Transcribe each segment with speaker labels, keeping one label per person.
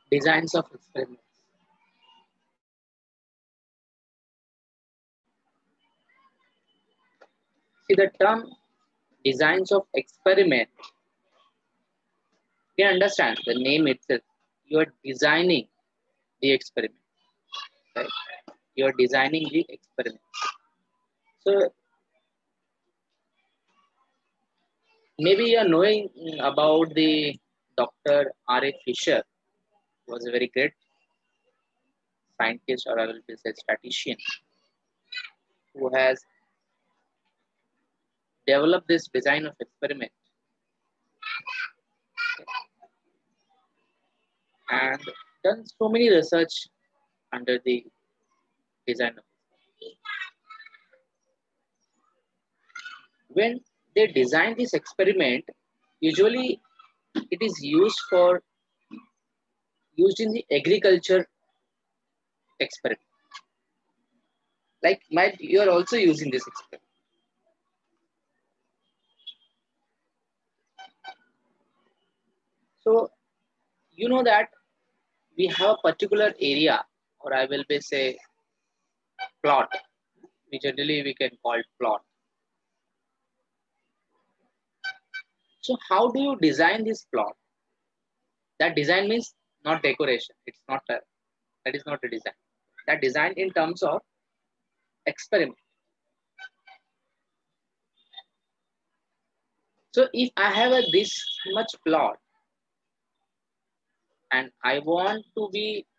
Speaker 1: designs of experiments. See, the term designs of experiment, you can understand the name itself. You are designing the experiment, right? You are designing the experiment. So maybe you are knowing about the Dr. R.A. Fisher, who was a very great scientist, or I will say statistician, who has developed this design of experiment and done so many research under the design of experiment. When they design this experiment, usually it is used in the agriculture experiment. Like you are also using this experiment. So you know that we have a particular area, or I will be say plot. We can call it plot. So how do you design this plot? That design means not decoration. That is not a design. That design in terms of experiment. So if I have this much plot and I want to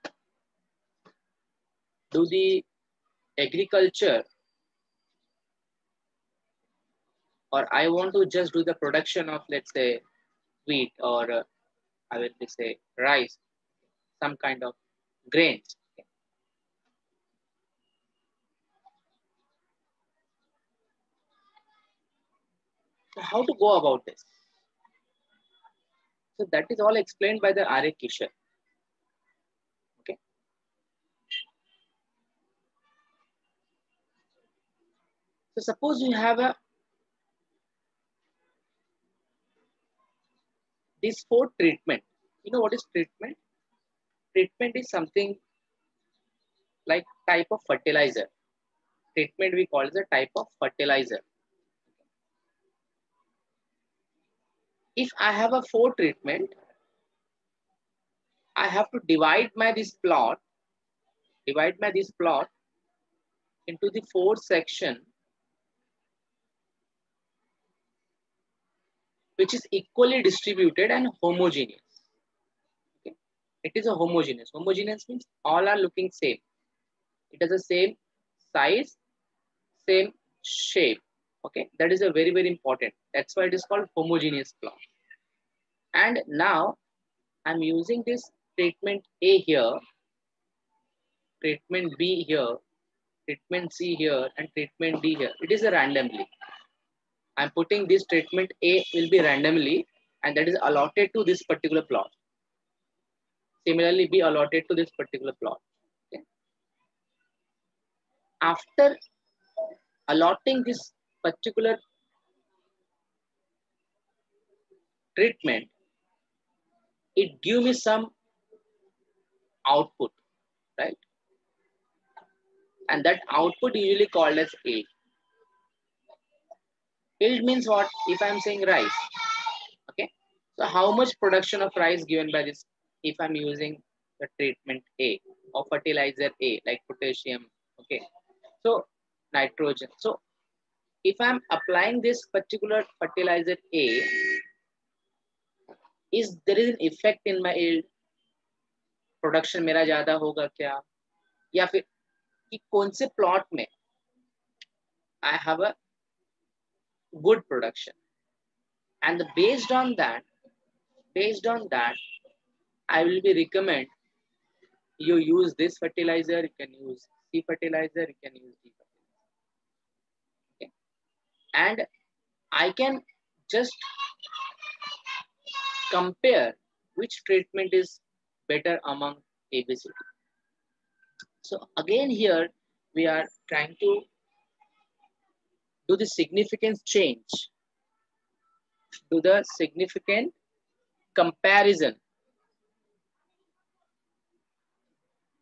Speaker 1: do the agriculture, or I want to just do the production of, let's say, wheat, or I will say rice, some kind of grains. So how to go about this? So that is all explained by the R.A. Fisher. Okay. So suppose you have this for treatment. You know what is treatment? Treatment is something like type of fertilizer. Treatment we call it a type of fertilizer. If I have a 4 treatment, I have to divide this plot into the 4 section, which is equally distributed and homogeneous. Okay. It is a homogeneous. Homogeneous means all are looking same. It has the same size, same shape. Okay, that is a very, very important. That's why it is called homogeneous plot. And now I'm using this treatment A here, treatment B here, treatment C here, and treatment D here. It is a randomly. I'm putting this treatment A will be randomly, and that is allotted to this particular plot. Similarly, be allotted to this particular plot. Okay. After allotting this particular treatment, it gives me some output, right? And that output usually called as yield. Yield means what? If I'm saying rice, okay? So how much production of rice given by this if I'm using the treatment A or fertilizer A, like potassium, okay? So nitrogen. So if I'm applying this particular fertilizer A, is there is an effect in my yield? Production मेरा ज्यादा होगा क्या, या फिर कि कौन से plot में I have a good production, and based on that I will be recommend you use this fertilizer, you can use C fertilizer, you can use D fertilizer. Okay. And I can just compare which treatment is better among ABCD. So again here we are trying to do the significance change, do the significant comparison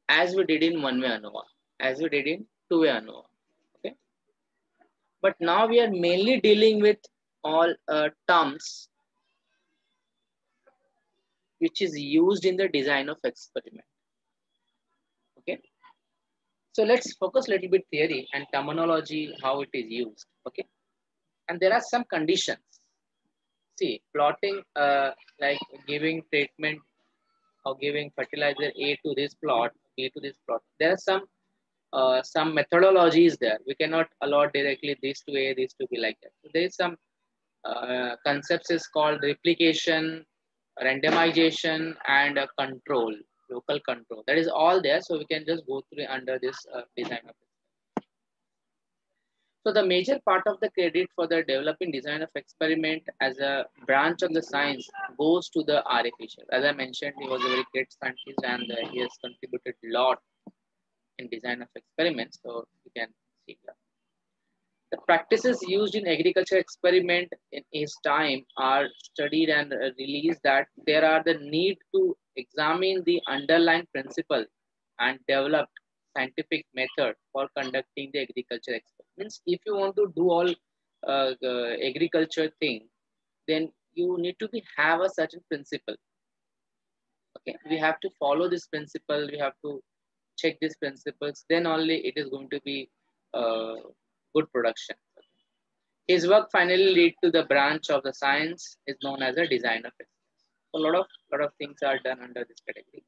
Speaker 1: as we did in one way ANOVA, as we did in two way ANOVA. Okay, but now we are mainly dealing with all terms which is used in the design of experiment. Okay, so let's focus a little bit theory and terminology, how it is used. Okay, and there are some conditions. See, plotting, like giving treatment or giving fertilizer A to this plot, B to this plot. There are some methodologies there. We cannot allot directly this to A, this to B, like that. So there is some concepts is called replication, randomization, and control, local control. That is all there. So we can just go through under this design of it. So the major part of the credit for the developing design of experiment as a branch of the science goes to the R.A. Fisher. As I mentioned, he was a very great scientist and he has contributed a lot in design of experiments. So you can see that. The practices used in agriculture experiment in his time are studied and released that there are the need to examine the underlying principle and develop scientific method for conducting the agriculture experiment. Means if you want to do all the agriculture thing, then you need to have a certain principle. Okay, we have to follow this principle. We have to check these principles. Then only it is going to be good production. His work finally led to the branch of the science is known as a design of experiments. So a lot of things are done under this category.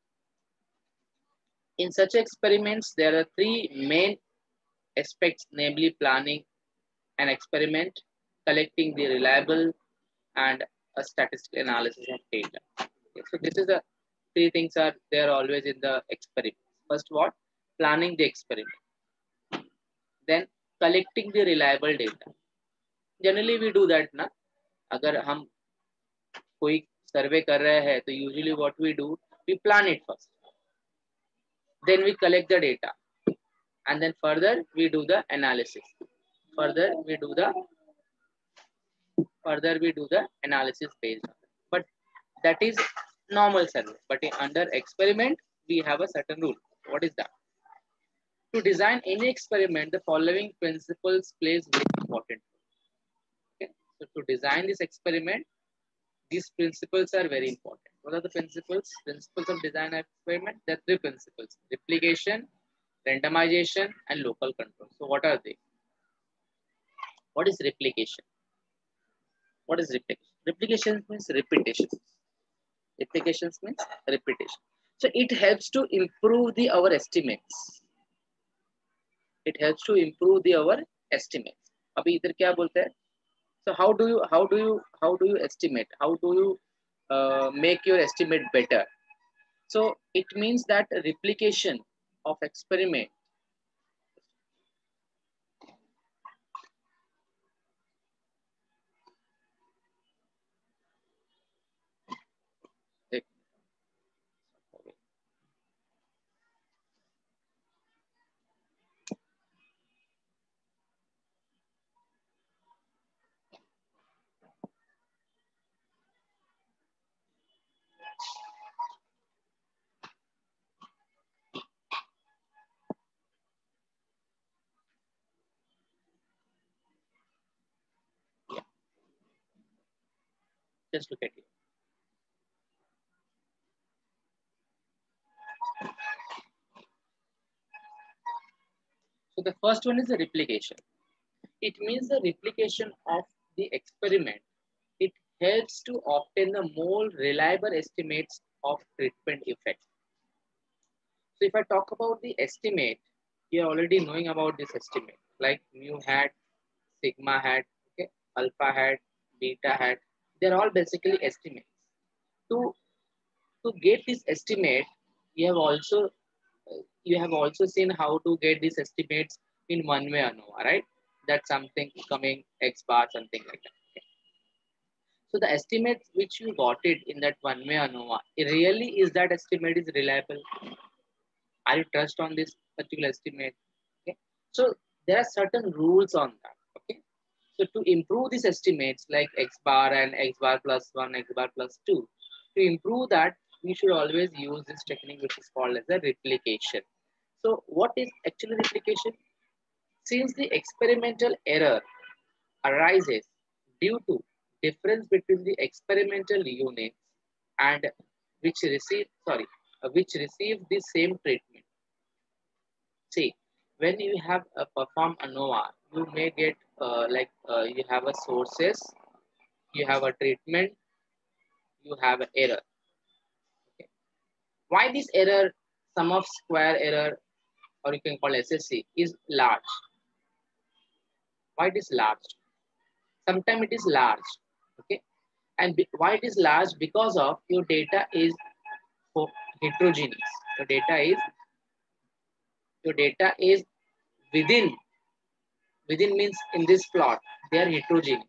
Speaker 1: In such experiments, there are three main aspects, namely planning an experiment, collecting the reliable, and a statistical analysis of data. Okay, so this is the three things are there always in the experiment. First, what? Planning the experiment. Then collecting the reliable data. Generally we do that ना. अगर हम कोई survey कर रहे हैं तो usually what we do, we plan it first. Then we collect the data. And then further we do the analysis. Further we do the analysis based on it. But that is normal survey. But under experiment, we have a certain rule. What is that? To design any experiment, the following principles plays very important. Okay? So to design this experiment, these principles are very important. What are the principles? Principles of design experiment. There are three principles: replication, randomization, and local control. So what are they? What is replication? What is replication? Replication means repetition. Replication means repetition. So it helps to improve our estimates. It helps to improve our estimates. अभी इधर क्या बोलते हैं? So how do you estimate? How do you make your estimate better? So it means that replication of experiment just look at it. So the first one is the replication. It means the replication of the experiment. It helps to obtain the more reliable estimates of treatment effect. So if I talk about the estimate, you're already knowing about this estimate, like mu hat, sigma hat, okay, alpha hat, beta hat. They're all basically estimates. To get this estimate, you have also seen how to get these estimates in one way ANOVA, right? That's something coming X bar, something like that. Okay. So the estimate which you got it in that one way ANOVA, it really is that estimate is reliable? Are you trust on this particular estimate? Okay. So there are certain rules on that. Okay. So to improve these estimates like X bar and X bar plus 1, X bar plus 2, to improve that, we should always use this technique which is called as a replication. So what is actually replication? Since the experimental error arises due to difference between the experimental units and which receive the same treatment. See, when you have performed ANOVA, you may get you have a sources, you have a treatment, you have an error. Okay. Why this error, sum of square error, or you can call SSC, is large? Why it is large? Sometimes it is large. Okay, and why it is large? Because of your data is heterogeneous. Your data is within means in this plot they are heterogeneous.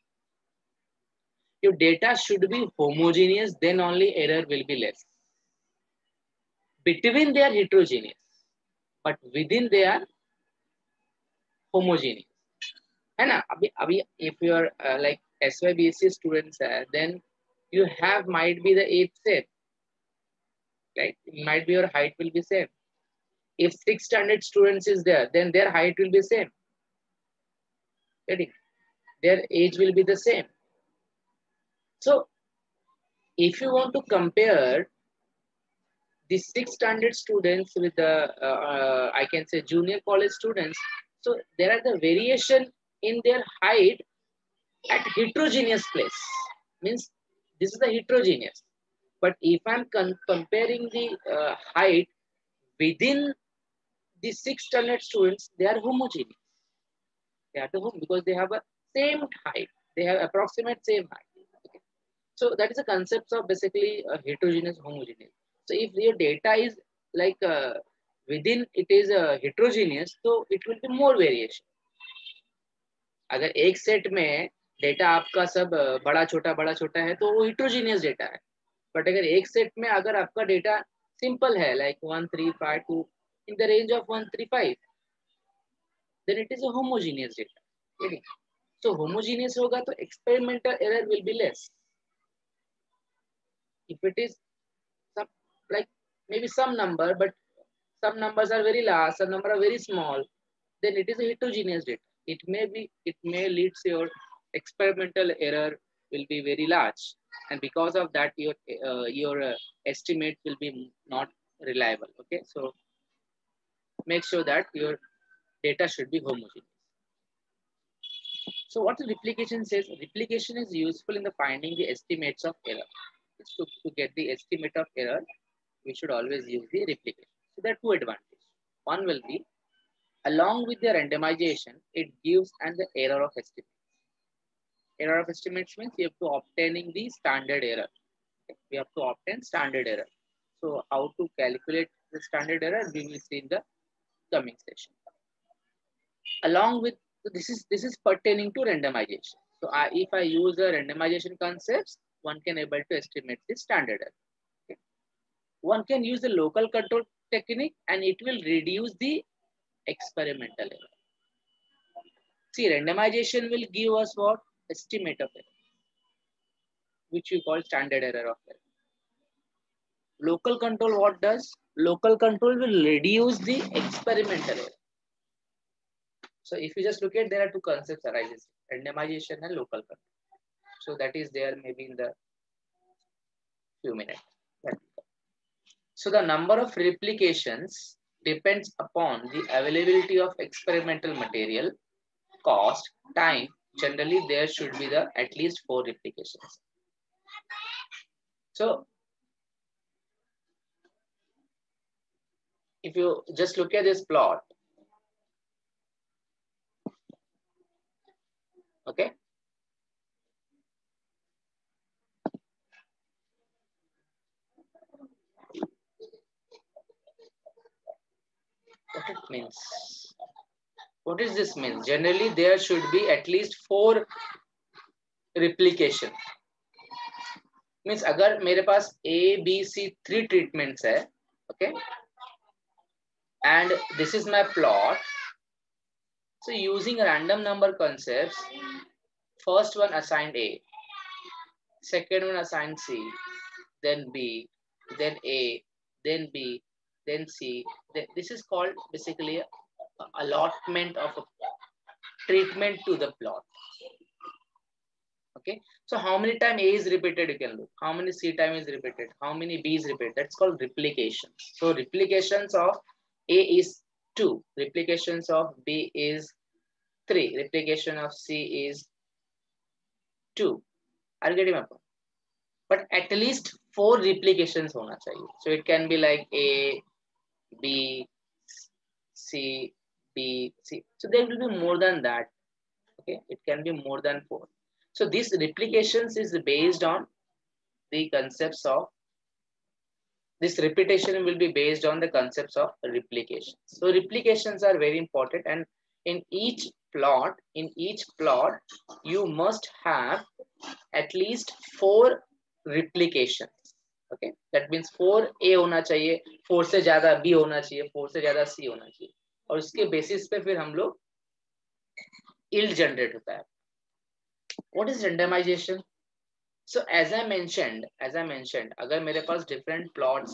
Speaker 1: Your data should be homogeneous, then only error will be less. Between they are heterogeneous, but within they are homogeneous. है ना? अभी if you are like SYBSC students then you have might be the age same, right? Might be your height will be same. If 6th standard students is there, then their height will be same. Getting? Their age will be the same. So if you want to compare the 6th standard students with the I can say junior college students, so there are the variation in their height at heterogeneous place. Means this is the heterogeneous. But if I'm comparing the height within the 6th standard students, they are homogeneous. They are the home because they have a same height. They have approximate same height. Okay. So that is the concept of basically heterogeneous, homogeneous. So if your data is like within it is heterogeneous, so it will be more variation. अगर एक set में data आपका सब बड़ा छोटा है तो वो heterogeneous डेटा है. बट अगर एक सेट में अगर आपका डेटा सिंपल है like 1352 in the range of 135, then it is a homogeneous data. Okay. So homogeneous होगा तो experimental error will be less. If it is some like maybe some number, but some numbers are very large, some number are very small, then it is a heterogeneous data. It may lead to your experimental error will be very large, and because of that your estimate will be not reliable. Okay, so make sure that your data should be homogeneous. So what the replication says, replication is useful in the finding the estimates of error. To get the estimate of error, we should always use the replication. So there are two advantages. One will be, along with the randomization, it gives and the error of estimate. Error of estimates means you have to obtaining the standard error. Okay. We have to obtain standard error. So how to calculate the standard error, we will see in the coming session. Along with this is pertaining to randomization. So if I use the randomization concepts, one can able to estimate the standard error. Okay. One can use the local control technique and it will reduce the experimental error. See, randomization will give us what? Estimate of error, which we call standard error of error. Local control what does? Local control will reduce the experimental error. So if you just look at, there are two concepts arises, randomization and local control. So that is there maybe in the few minutes. So the number of replications depends upon the availability of experimental material, cost, time. Generally, there should be the at least 4 replications. So if you just look at this plot, okay. What it means? What does this mean? Generally, there should be at least 4 replication. Means अगर मेरे पास A, B, C 3 treatments है, okay, and this is my plot. So using random number concepts, first one assigned A, second one assigned C, then B, then A, then B, then C. This is called basically a allotment of a treatment to the plot. Okay, so how many time A is repeated, you can look. How many C time is repeated? How many B is repeated? That's called replication. So replications of A is 2. Replications of B is 3. Replication of C is 2. Are you getting my point? But at least 4 replications hona chahiye. So it can be like A, B, C, B, C. So there will be more than that. Okay, it can be more than 4. So these replications is based on the concepts of this repetition will be based on the concepts of replication. So replications are very important, and in each plot, you must have at least 4 replications. Okay, that means 4A होना चाहिए, 4 से ज्यादा B होना चाहिए, 4 से ज्यादा C होना चाहिए, और उसके बेसिस पे फिर हम लोग yield generate होता है. What is randomization? So as I mentioned, अगर मेरे पास different plots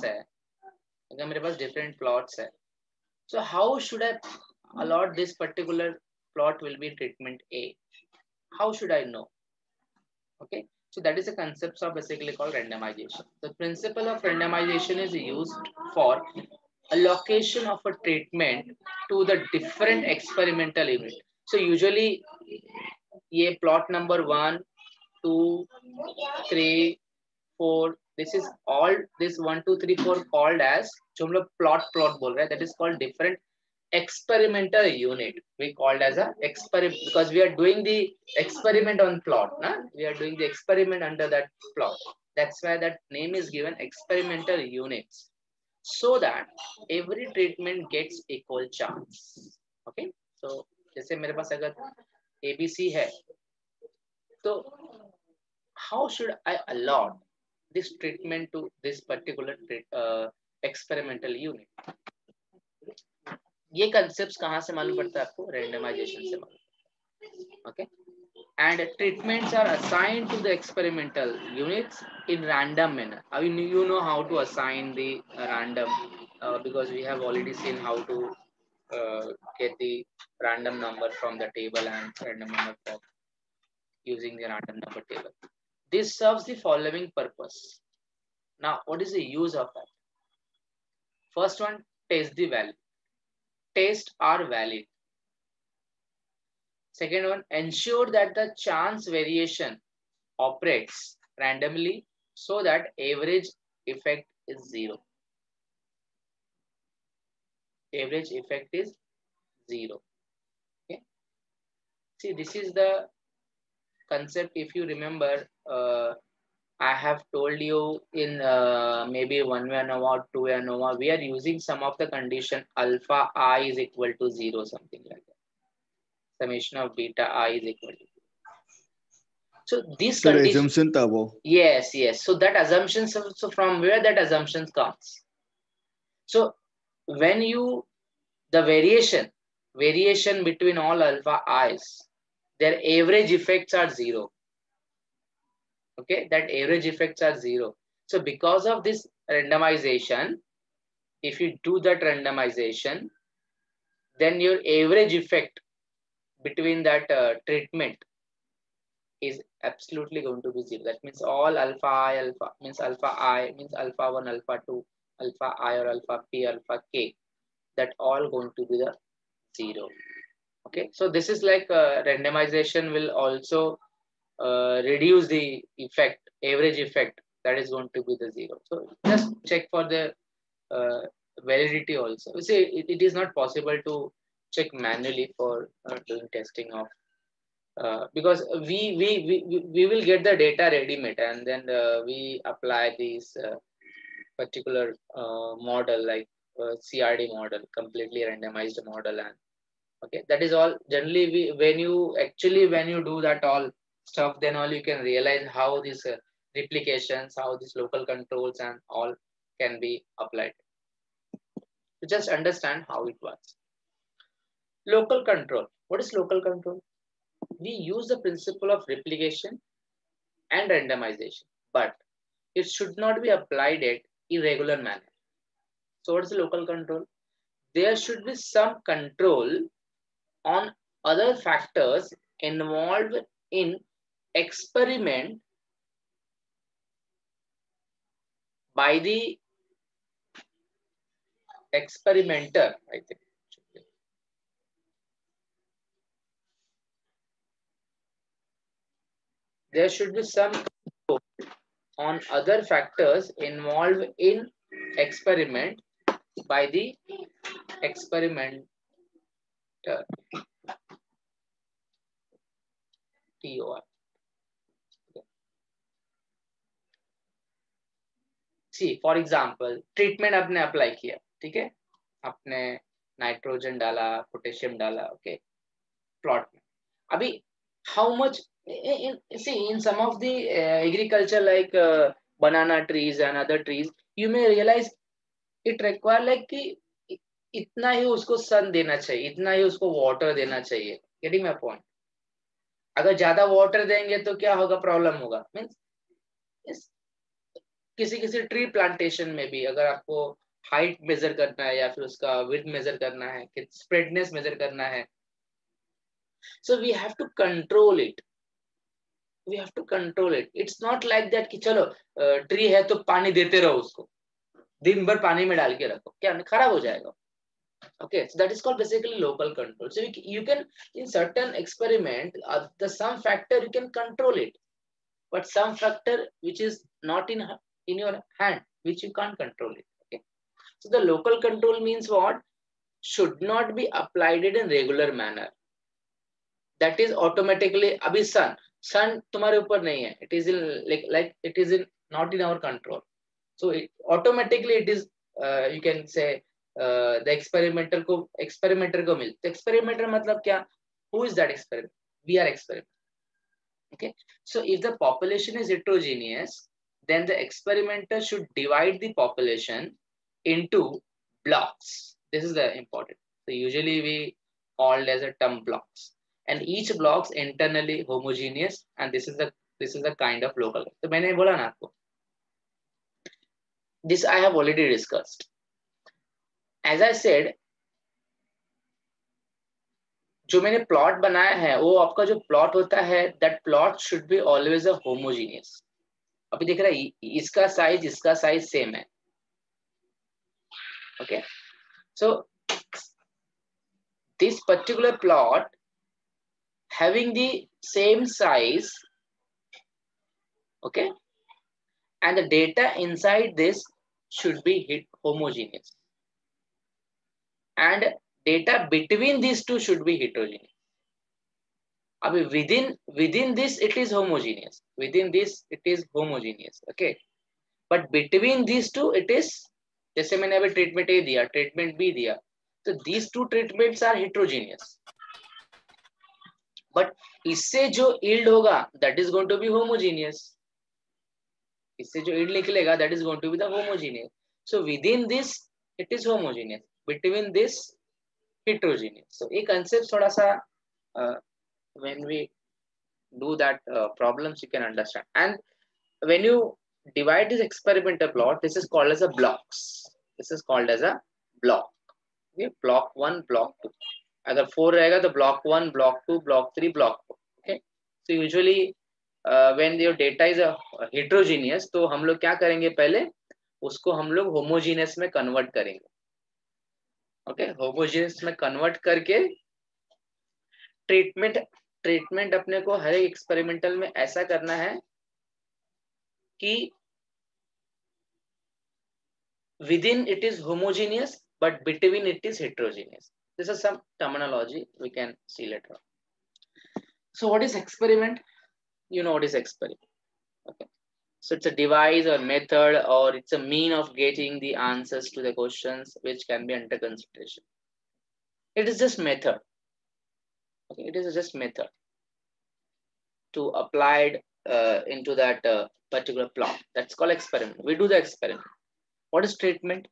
Speaker 1: है, so how should I allot this particular plot will be treatment A? How should I know? Okay, so that is the concept of basically called randomization. The principle of randomization is used for allocation of a treatment to the different experimental unit. So usually ये plot number 1, 2, 3, 4, this is all this 1, 2, 3, 4 called as जो हम लोग plot बोल रहे हैं, that is called different experimental unit. We called as a experiment because we are doing the experiment on plot. We are doing the experiment under that plot. That's why that name is given experimental units, so that every treatment gets equal chance. Okay, so जैसे मेरे पास अगर ABC है, तो how should I allot this treatment to this particular experimental unit? ये concepts कहाँ से मालूम पड़ता है आपको? Randomization से मालूम. Okay, and treatments are assigned to the experimental units in random manner. I mean, you know how to assign the random because we have already seen how to get the random number from the table and random number from using the random number table. This serves the following purpose. Now, what is the use of that? First one, test the value. Tests are valid. Second one, ensure that the chance variation operates randomly so that average effect is 0. Average effect is 0. Okay. See, this is the concept. If you remember, I have told you in maybe 1-way ANOVA, 2-way ANOVA, we are using some of the condition alpha I is equal to 0, something like that. Summation of beta I is equal to 0. So this condition,
Speaker 2: assumption था वो.
Speaker 1: Yes. So that assumption, so from where that assumption comes? So when you, the variation between all alpha i's, their average effects are 0. Okay, that average effects are 0. So because of this randomization, if you do that randomization, then your average effect between that treatment is absolutely going to be 0. That means all alpha means alpha 1, alpha 2, alpha I or alpha P, alpha K, that all going to be the 0. Okay, so this is like randomization will also reduce the effect, average effect, that is going to be the 0. So just check for the validity also. You see, it is not possible to check manually for doing testing of because we will get the data ready-made, and then we apply these particular model like CRD model, completely randomized model, and okay, that is all. Generally, when you do that all stuff, then all you can realize how these replications, how these local controls and all can be applied. To just understand how it works. Local control. What is local control? We use the principle of replication and randomization, but it should not be applied irregular manner. So what is the local control? There should be some control on other factors involved in experiment by the experimenter, I think. There should be some control on other factors involved in experiment by the experimenter. TOR. See, for example, treatment आपने apply किया, ठीक है, आपने nitrogen डाला, potassium डाला, okay, plot में. अभी how much in some of the agriculture like banana trees and other trees, you may realize it require like कि इतना ही उसको सन देना चाहिए, इतना ही उसको वाटर देना चाहिए. Getting my point? अगर ज्यादा वाटर देंगे तो क्या होगा, प्रॉब्लम होगा. मीन्स किसी किसी ट्री प्लांटेशन में भी अगर आपको हाइट मेजर करना है या फिर उसका विड्थ मेजर करना है, स्प्रेडनेस मेजर करना है, so we have to control it. We have to control it. It's not like that कि चलो ट्री है तो पानी देते रहो उसको, दिन भर पानी में डाल के रखो, क्या खराब हो जाएगा. Okay, so that is called basically local control. So you can in certain experiment the some factor you can control it, but some factor which is not in your hand, which you can't control it. Okay, so the local control means what? Should not be applied in a regular manner. That is automatically अभी sun तुम्हारे ऊपर नहीं है, it is in like it is in not in our control, so automatically it is you can say the experimenter को मिलता. Experimenter मतलब क्या? Who is that experiment? We are experiment. Okay, so if the population is heterogeneous, then the experimenter should divide the population into blocks. This is the important. So usually we called as a term blocks, and each blocks internally homogeneous, and this is the kind of local. So मैंने बोला ना आपको, this I have already discussed. As I said, जो मैंने plot बनाया है वो आपका जो प्लॉट होता है, that plot should be always a homogeneous. अभी देख रहा है इसका साइज सेम है. Okay, so this particular plot having the same size, okay, and the data inside this should be homogeneous, and data between these two should be heterogeneous. अभी within this it is homogeneous, within this it is homogeneous, okay, but between these two it is, जैसे मैंने अभी treatment A दिया, treatment B दिया, तो these two treatments are heterogeneous, but इससे जो yield होगा that is going to be homogeneous. इससे जो yield निकलेगा that is going to be the homogeneous. So within this it is homogeneous, between this heterogeneous. So ये concept थोड़ा सा when we do that problems you can understand. And when you divide this experimental plot, this is called as a blocks. This is called as a block. Okay, block 1, block 2. अगर 4 रहेगा तो block 1, block 2, block 3, block 4. Okay, so usually when your data is a heterogeneous, तो हम लोग क्या करेंगे, पहले उसको हम लोग homogeneous में convert करेंगे. Okay, homogeneous में convert करके ट्रीटमेंट अपने को हर एक एक्सपेरिमेंटल में ऐसा करना है कि within it is homogeneous but between it is heterogeneous. This is some terminology we can see later on. So what is experiment? You know what is experiment. Okay, so it's a device or method, or it's a mean of getting the answers to the questions which can be under consideration. It is just method. Okay, it is just method to applied into that particular plot. That's called experiment. We do the experiment. What is treatment?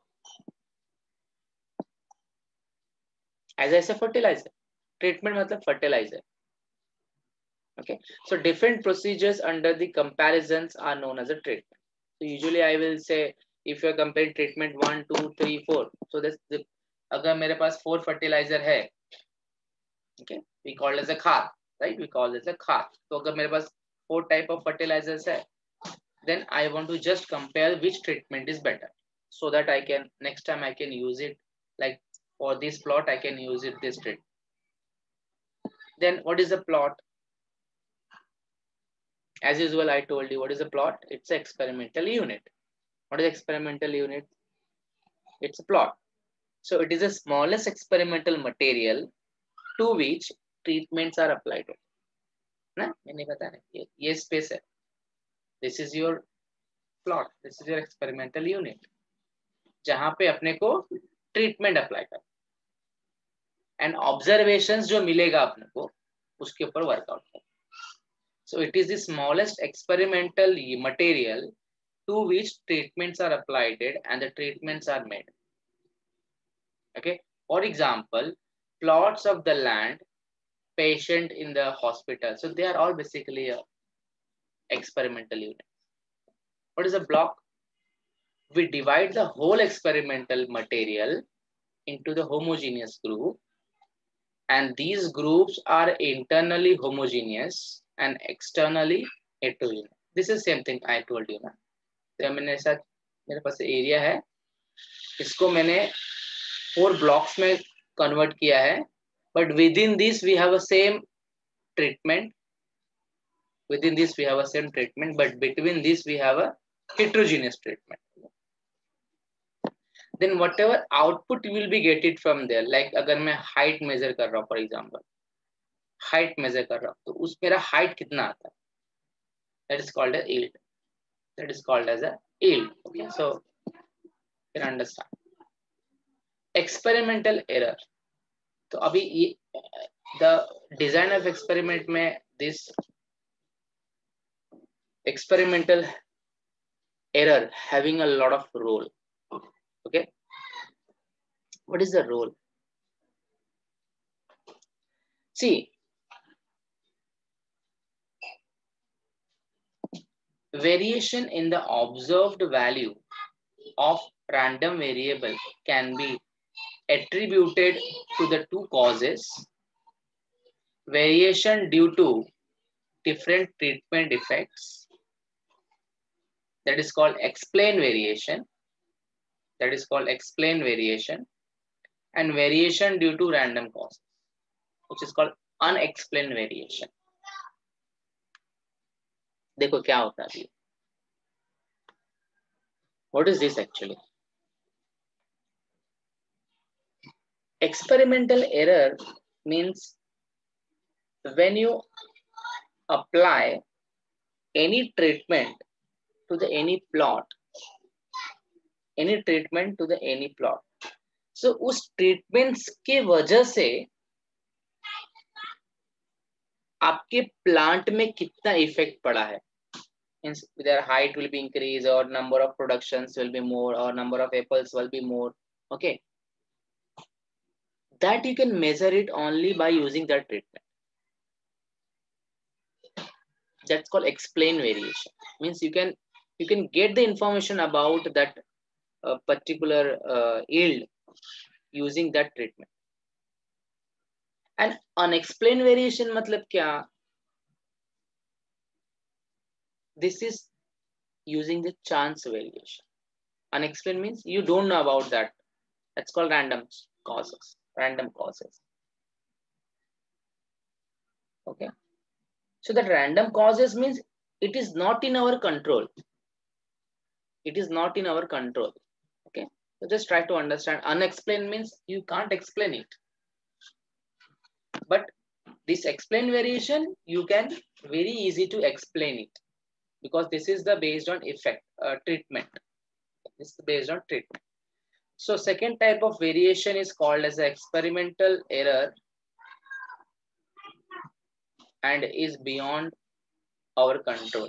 Speaker 1: As I say, fertilizer. Treatment matlab fertilizer. Okay, so different procedures under the comparisons are known as a treatment. So usually I will say if you are comparing treatment 1 2 3 4, so this अगर मेरे पास 4 fertilizer है, okay, we call as a खाद, right, we call as a खाद. तो अगर मेरे पास 4 type of fertilizers है, then I want to just compare which treatment is better, so that I can next time I can use it, like for this plot I can use it this treatment. Then what is a plot? As usual, I told you what is a plot. It's an experimental unit. What is experimental unit? It's a plot. So it is the smallest experimental material to which treatments are applied. ना मैंने बताया ये space है. This is your plot. This is your experimental unit. जहाँ पे अपने को treatment apply कर. And observations जो मिलेगा अपने को उसके ऊपर workout कर. So it is the smallest experimental material to which treatments are applied and the treatments are made. Okay. For example, plots of the land, patient in the hospital. So they are all basically a experimental unit. What is a block? We divide the whole experimental material into the homogeneous group, and these groups are internally homogeneous and externally heterogeneous. This is same thing I told you ना. तो मैंने ऐसा मेरे पास area है, इसको मैंने 4 blocks में convert किया है, but within this we have a same treatment. Within this we have a same treatment, but between this we have a heterogeneous treatment. Then whatever output you will be get it from there. Like अगर मैं height measure कर रहा हूँ, for example, height measure कर रहा हूँ, तो उस मेरा height कितना आता है? That is called a yield. That is called as a yield. Okay, so you can understand. Experimental error. तो अभी the design of experiment में this experimental error having a lot of role. Okay, what is the role? See, variation in the observed value of random variable can be attributed to the 2 causes: variation due to different treatment effects, that is called explained variation, that is called explained variation, and variation due to random causes, which is called unexplained variation. देखो क्या होता है, what is this actually? Experimental error means when you apply any treatment to the any plot, any treatment to the any plot, so उस treatments के वजह से आपके plant में कितना effect पड़ा है, means their height will be increased or number of productions will be more or number of apples will be more. Okay, that you can measure it only by using that treatment. That's called explained variation. Means you can get the information about that particular yield using that treatment. And unexplained variation मतलब क्या? This is using the chance variation. Unexplained means you don't know about that. That's called random causes. Random causes. Okay. So that random causes means it is not in our control. It is not in our control. Okay. So just try to understand. Unexplained means you can't explain it. But this explained variation, you can very easy to explain it, because this is the based on effect treatment. This is based on treatment. So second type of variation is called as experimental error and is beyond our control.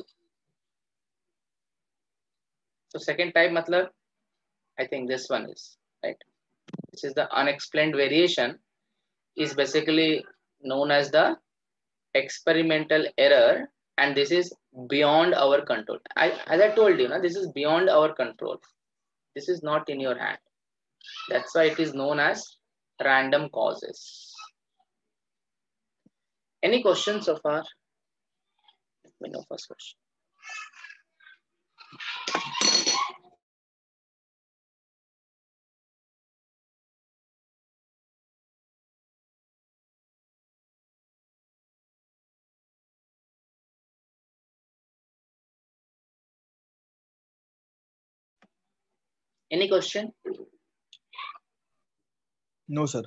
Speaker 1: So second type matlab, I think this one is right. This is the unexplained variation, is basically known as the experimental error, and this is beyond our control. As I told you, this is beyond our control. This is not in your hand. That's why it is known as random causes. Any questions so far? Let me know first question. Any question?
Speaker 2: No, sir.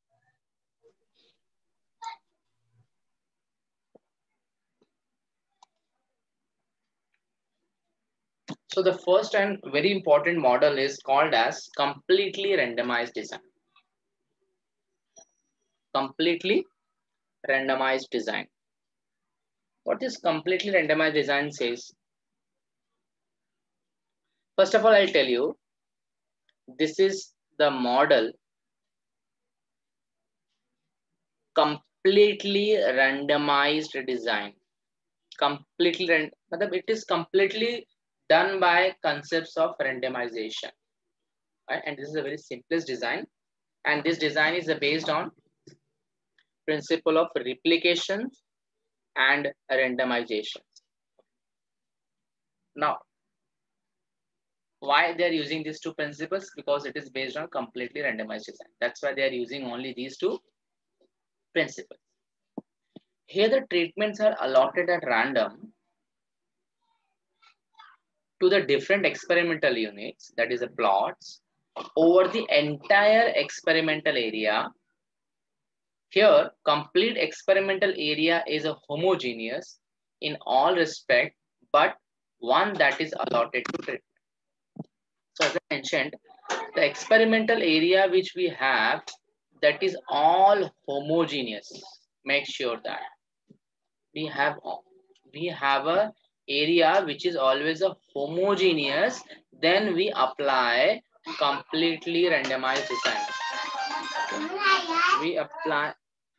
Speaker 1: So the first and very important model is called as completely randomized design. Completely randomized design. What is completely randomized design says? First of all, I'll tell you, this is the model completely randomized design. Completely, it is completely done by concepts of randomization. Right? And this is a very simplest design. And this design is based on principle of replication and randomization. Now, why they are using these two principles? Because it is based on completely randomized design. That's why they are using only these two principles. Here the treatments are allotted at random to the different experimental units, that is the plots, over the entire experimental area. Here, complete experimental area is a homogeneous in all respect, but one that is allotted to treatment. So as I mentioned, the experimental area which we have, that is all homogeneous. Make sure that we have a area which is always a homogeneous, then we apply completely randomized design. We apply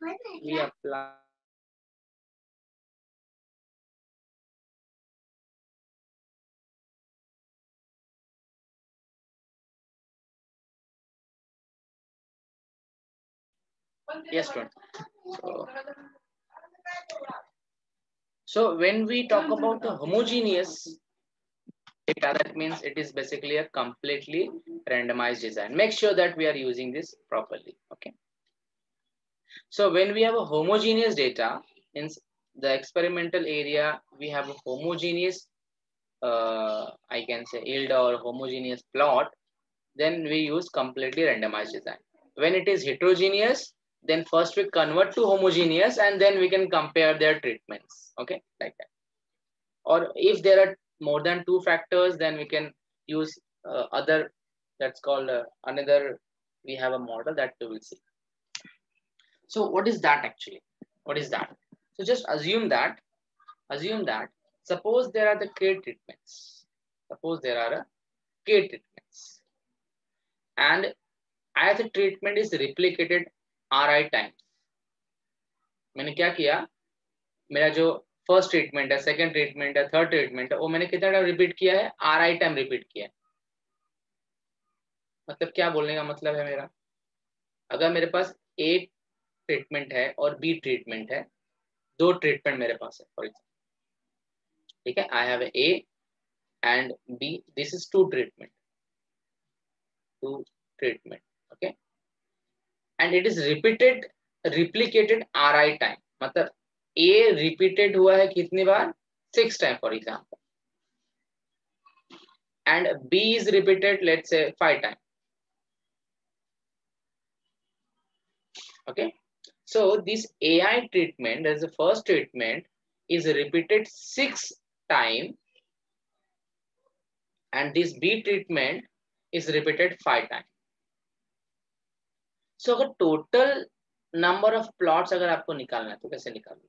Speaker 1: yes, friend. So when we talk about the homogeneous data, that means it is basically a completely randomized design. Make sure that we are using this properly. Okay. So when we have a homogeneous data, means the experimental area, we have a homogeneous, I can say yield or homogeneous plot, then we use completely randomized design. When it is heterogeneous, then first we convert to homogeneous and then we can compare their treatments. Okay, like that. Or if there are more than two factors, then we can use other, that's called another, we have a model that we will see. So what is that actually? What is that? So just assume that suppose there are the K treatments. Suppose there are a K treatments. And as the treatment is replicated RI times. मैंने क्या किया, मेरा जो first treatment है, second treatment है, third treatment है, वो मैंने कितना टाइम रिपीट किया है? RI टाइम रिपीट किया है. मतलब क्या बोलने का मतलब है मेरा, अगर मेरे पास ए ट्रीटमेंट है और बी ट्रीटमेंट है, दो ट्रीटमेंट मेरे पास है फॉर एग्जाम्पल, ठीक है, I have A and B, this is two treatment, okay, and it is replicated RI time, मतलब ए रिपीटेड हुआ है कितनी बार? 6 time for example, and B is repeated, let's say 5 times. Okay, so this AI treatment as the first treatment is repeated 6 times, and this B treatment is repeated 5 times. So अगर total number of plots अगर आपको निकालना है तो कैसे निकालोगे?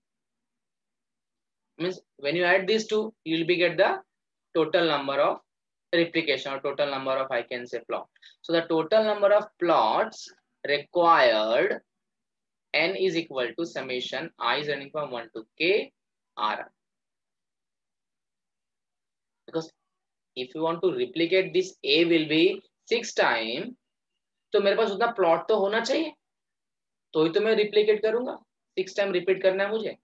Speaker 1: Means when you add these two, you will be get the total number of replication or total number of, I can say, plot. So the total number of plots required, n is equal to summation I is running from 1 to k r, because if you want to replicate this A will be 6 time, तो मेरे पास उतना plot तो होना चाहिए, तो ही तो मैं replicate करूंगा, 6 टाइम रिपीट करना है मुझे.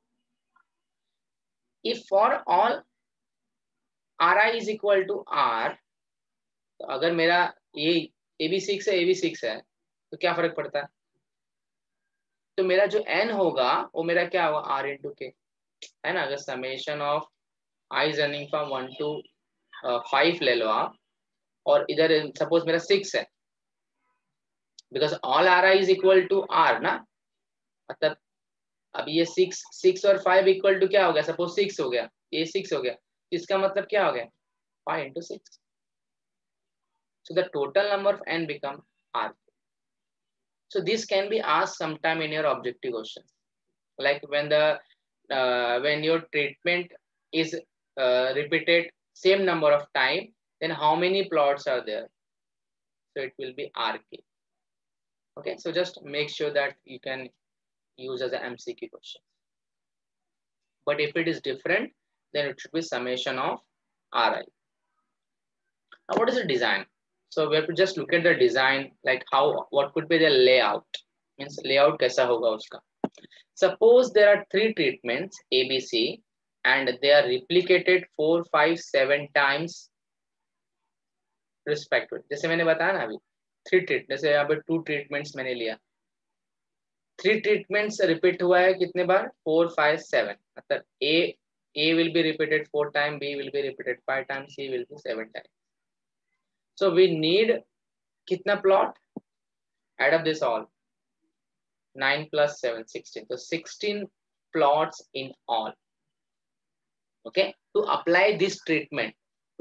Speaker 1: If for all Ri is equal to R, तो अगर मेरा ये ए भी 6 है, ए भी 6 है, तो क्या फर्क पड़ता है? तो मेरा जो n होगा वो मेरा क्या होगा, R इंटू के, है ना. अगर summation of i is running from 1 to 5 ले लो आप, और इधर सपोज मेरा 6 है, because all Ri is equal to R ना, मतलब अब ये 6 और 5 इक्वल टू क्या हो गया, सपोज 6 हो गया, ये 6 हो गया, इसका मतलब क्या हो गया, 5 into 6. So the total number of n become R. So this can be asked sometime in your objective questions, like when your treatment is repeated same number of time, then how many plots are there? So it will be RK. Okay, so just make sure that you can use as an MCQ question. But if it is different, then it should be summation of Ri. Now what is the design? So we have to just look at the design, like what could be the layout, means layout kaisa hoga uska. Suppose there are 3 treatments ABC and they are replicated 4, 5, 7 times respectively. जैसे मैंने बताया ना अभी 3 treatments, जैसे यहाँ पे 2 treatments मैंने लिया, 3 treatments repeat हुआ है कितने बार, 4, 5, 7, मतलब A will be repeated 4 times, B will be repeated 5 times, C will be 7 times. So we need kitna plot? Add up this all. 9 plus 7, 16. So 16 plots in all. Okay, to apply this treatment.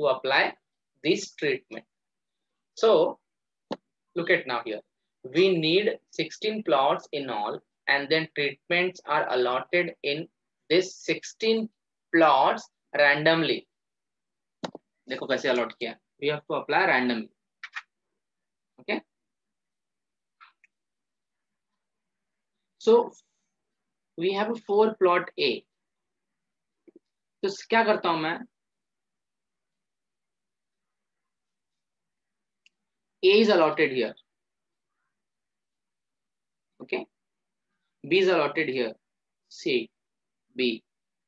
Speaker 1: So look at now here. We need 16 plots in all, and then treatments are allotted in this 16 plots randomly. देखो कैसे allot किया. We have to apply randomly. Okay. So we have a 4 plot A. तो क्या करता हूं मैं, A is allotted here. Okay. B is allotted here. C, B.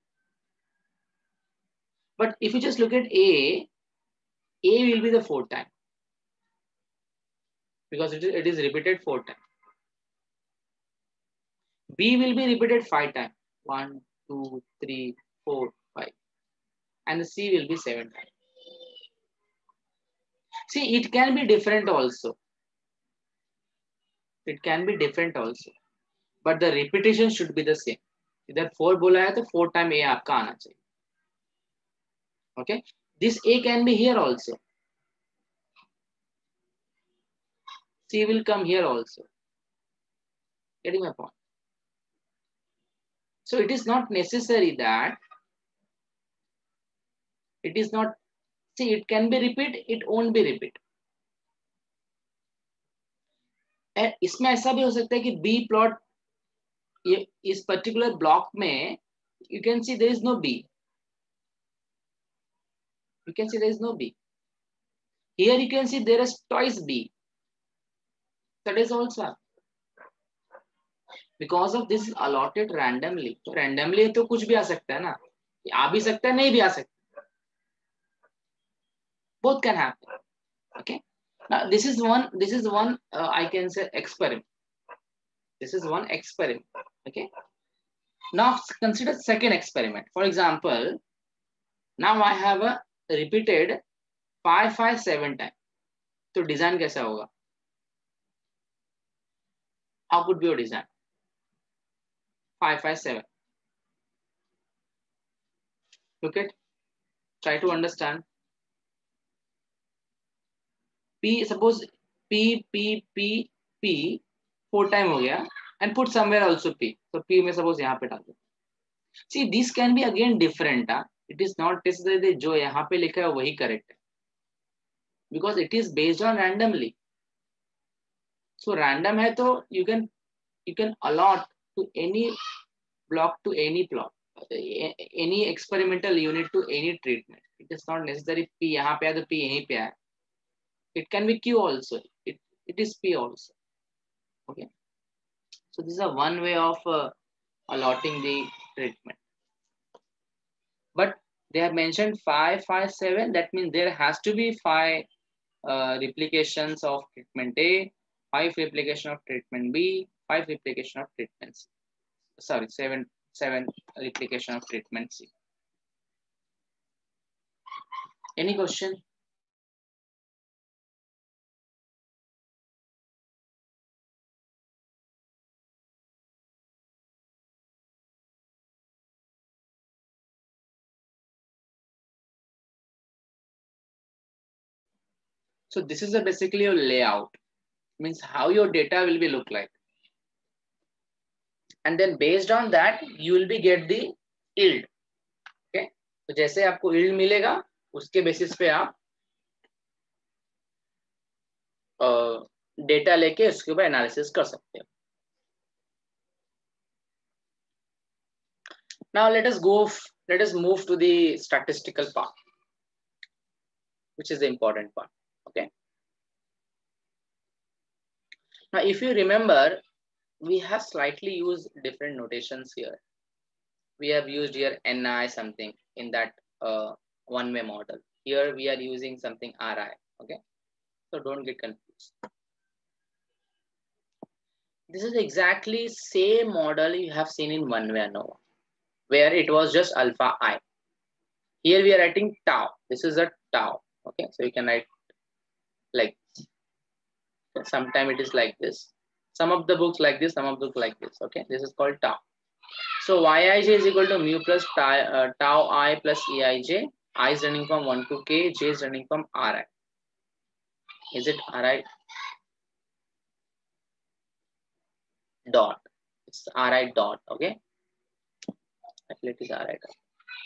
Speaker 1: But if you just look at A will be the 4th time, because it is repeated 4 times. B will be repeated 5 times. 1, 2, 3, 4, 5. And the C will be 7 times. See, it can be different also. But the repetition should be the same. इधर 4 बोला है तो 4 time A आपका आना चाहिए. Okay. This A can be here also. C will come here also. Getting my point? So it is not necessary that it is not. See, it can be repeat, it won't be repeat. And इसमें ऐसा भी हो सकता है कि B plot इस particular block में you can see there is no B. You can see there is no B. Here you can see there is twice B. That is also because of this is allotted randomly. तो randomly तो कुछ भी आ सकता है ना, आ भी सकता है नहीं भी आ सकता. Both can happen. Okay. Now this is one I can say experiment. This is one experiment. Okay. Now consider second experiment. For example, now I have a repeated 5, 5, 7 times. तो design कैसा होगा? How could be your design? 5, 5, 7. Look at. Try to understand. P, suppose P 4 time हो गया, and put somewhere also P. So P में suppose यहाँ पे डाल दो. See, this can be again different. It is not necessarily जो यहाँ पे लिखा है वही correct है, because it is based on randomly. So random है तो you can allot to any block to any plot, any experimental unit to any treatment. It is not necessary P. यहाँ पे है तो P यहीं पे है. It can be Q also. It is P also. Okay. So this is a one way of allotting the treatment. But they have mentioned 5, 5, 7. That means there has to be 5 replications of treatment A, 5 replication of treatment B, 5 replication of treatment C. Sorry, 7 replication of treatment C. Any question? So this is basically your layout. Means how your data will be look like. And then based on that, you will be get the yield. Okay. तो जैसे आपको yield मिलेगा, उसके basis पे आप data लेके उसके ऊपर एनालिसिस कर सकते हो. Now let us move to the statistical part, which is the important part. Okay. Now, if you remember, we have slightly used different notations here. We have used here NI something in that one-way model. Here we are using something RI. Okay. So don't get confused. This is exactly same model you have seen in one-way ANOVA, where it was just alpha I. Here we are writing tau. This is a tau. Okay. So you can write like sometime it is like this. Some of the books like this, some of the books like this. Okay, this is called tau. So Yij is equal to mu plus tau I plus Eij. I is running from 1 to k, j is running from Ri. Is it Ri dot? It's Ri dot. Okay, actually it is Ri dot.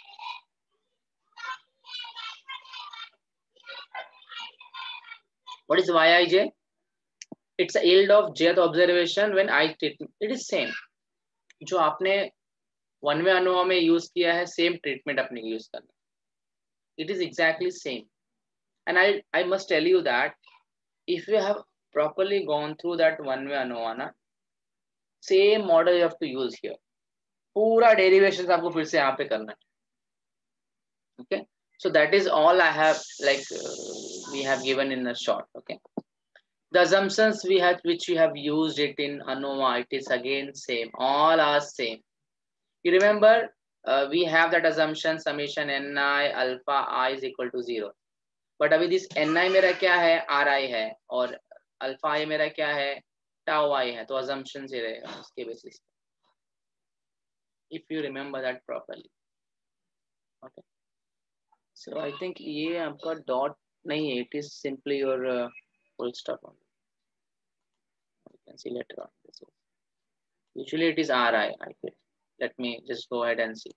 Speaker 1: What is Yij? It's a yield of jth observation when I treatment. It is same. जो आपने one way ANOVA में use किया है, same treatment अपने use करना. It is exactly same. And I must tell you that if you have properly gone through that one way ANOVA, same model you have to use here. पूरा derivations आपको फिर से यहाँ पे करना है. Okay, so that is all I have we have given in a short. Okay, the assumptions which we have used it in ANOVA, it is again same. All are same. You remember we have that assumption summation ni alpha I is equal to 0. But अभी this ni मेरा क्या है, ri है, और alpha i मेरा क्या है, tau i है. तो assumption से रहेगा उसके बेसिस पे. If you remember that properly. Okay. So I think ये आपका dot नहीं है. It is simply your full stop only. You can see later on. This is. Usually it is ri. I think. Let me just go ahead and see.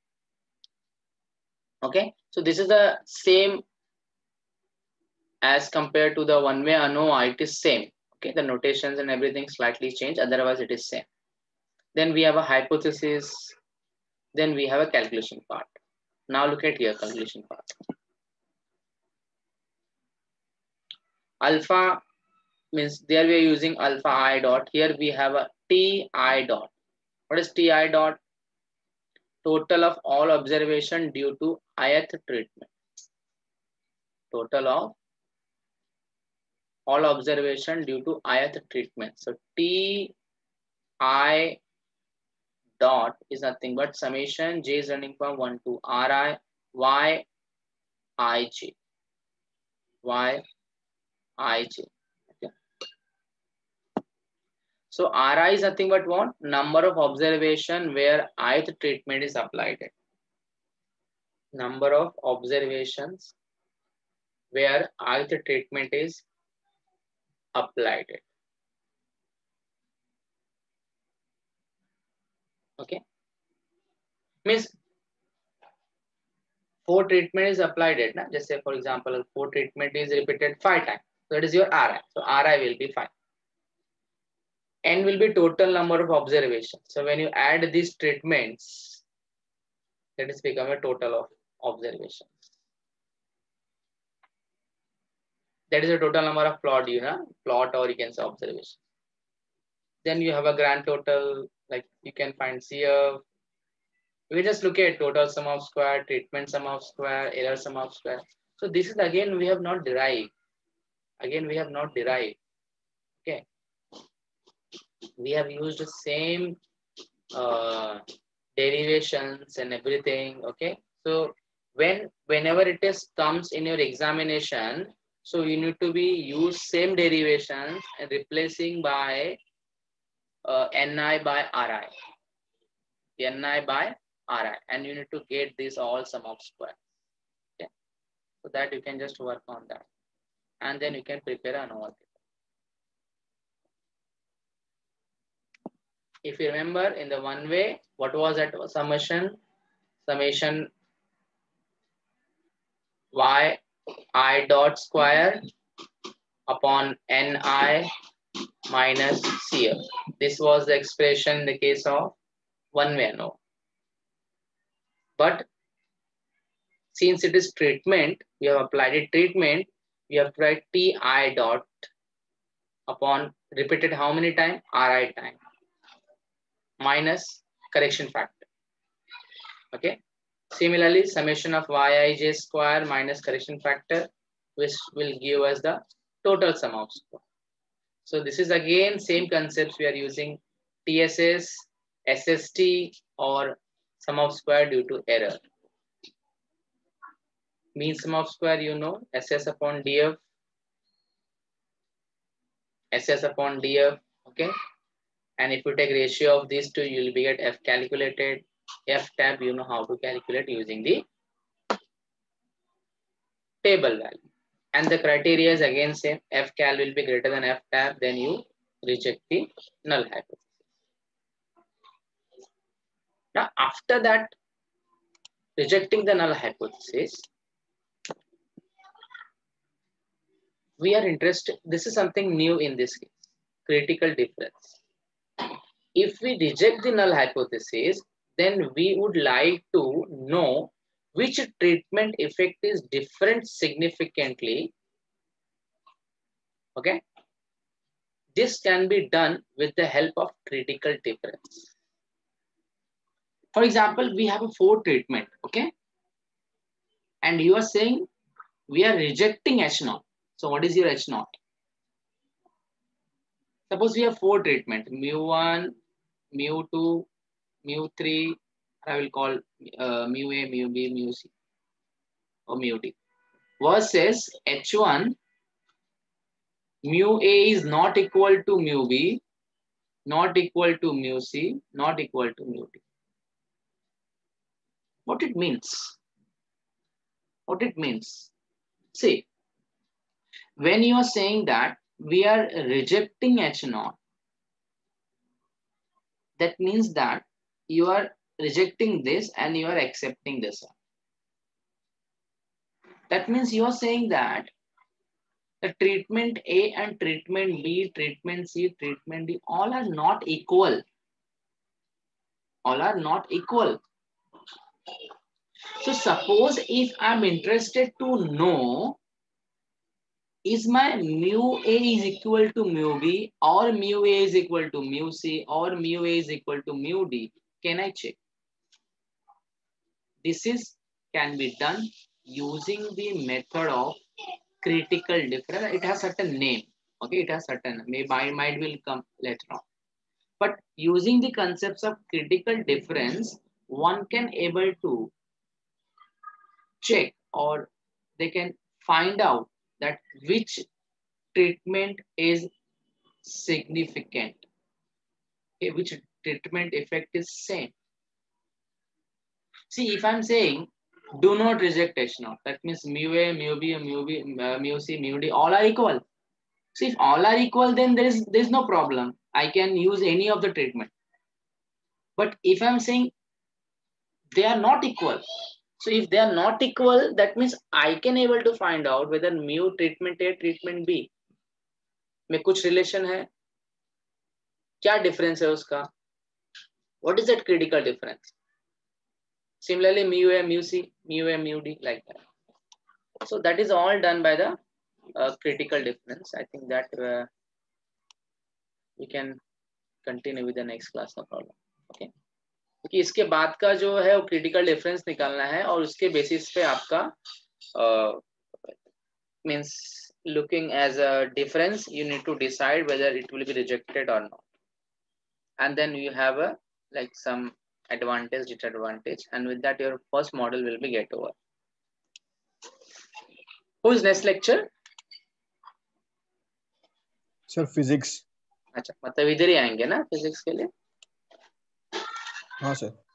Speaker 1: Okay. So this is the same as compared to the one way ANOVA. It is same. Okay. The notations and everything slightly change. Otherwise it is same. Then we have a hypothesis. Then we have a calculation part. Now look at here, calculation part. Alpha means there we are using alpha I dot. Here we have a Ti dot. What is Ti dot? Total of all observation due to ith treatment. Total of all observation due to ith treatment. So Ti dot is nothing but summation j is running from 1 to ri y ij. Okay. So ri is nothing but what? Number of observation where ith treatment is applied. Number of observations where ith treatment is applied. Okay. Means 4 treatment is applied. Just say for example 4 treatment is repeated 5 times. So that is your ri. So ri will be 5. N will be total number of observations. So when you add these treatments, that is become a total of observations. That is the total number of plot, plot, or you can say observation. Then you have a grand total, like you can find CF. We just look at total sum of square, treatment sum of square, error sum of square. So this is again we have not derived. Again we have not derived. Okay. We have used the same derivations and everything. Okay. So whenever it is comes in your examination, so you need to be use same derivations and replacing by Ni by Ri. Ni by Ri, and you need to get this all sum of square. Okay, so that you can just work on that, and then you can prepare an ANOVA paper. If you remember, in the one way, what was that summation? Summation y I dot square upon Ni minus CF. This was the expression in the case of one way ANOVA. But since it is treatment, we have applied a treatment, we have to write Ti dot upon repeated how many times? Ri time minus correction factor. Okay. Similarly, summation of Yij square minus correction factor, which will give us the total sum of square. So this is again same concepts we are using TSS, SST, or sum of square due to error. Mean sum of square, SS upon DF, SS upon DF, okay. And if you take ratio of these two, you will be at F calculated. F tab, you know how to calculate using the table value. And the criteria is again same. F cal will be greater than F tab, then you reject the null hypothesis. Now, after that, rejecting the null hypothesis, we are interested. This is something new in this case, critical difference. If we reject the null hypothesis, then we would like to know which treatment effect is different significantly. Okay. This can be done with the help of critical difference. For example, we have a 4 treatment, okay? And you are saying we are rejecting H0. So what is your H0? Suppose we have 4 treatment, mu1, mu2, mu3, I will call mu A, mu B, mu C, or mu D. Versus H1, mu A is not equal to mu B, not equal to mu C, not equal to mu D. What it means? What it means? See, when you are saying that we are rejecting H0, that means that you are rejecting this and you are accepting this one. That means you are saying that the treatment A and treatment B, treatment C, treatment D, all are not equal. All are not equal. So suppose if I'm interested to know, is my mu A is equal to mu B, or mu A is equal to mu C, or mu A is equal to mu D, can I check? This can be done using the method of critical difference. It has certain name. Okay, it has certain, might will come later on. But using the concepts of critical difference, one can able to check, or they can find out that which treatment is significant. Okay, which treatment effect is same. See, if I'm saying do not reject H0, that means mu A, mu B, mu C, mu D, all are equal. See, if all are equal, then there is no problem. I can use any of the treatment. But if I'm saying they are not equal, so if they are not equal, that means I can able to find out whether mu treatment A, treatment B में कुछ relation है, क्या difference है उसका? What is that critical difference? Similarly, mu A, mu C, mu A, mu D, like that. So that is all done by the critical difference. I think that we can continue with the next class, no problem. Okay. क्योंकि इसके बाद का जो है वो critical difference निकालना है और उसके बेसिस पे आपका means looking as a difference, you need to decide whether it will be rejected or not, and then you have a like some advantage, disadvantage, and with that your first model will be get over. Who's next lecture?
Speaker 2: Sir physics.
Speaker 1: अच्छा, मतलब इधर ही आएंगे ना physics के लिए?
Speaker 2: हाँ sir.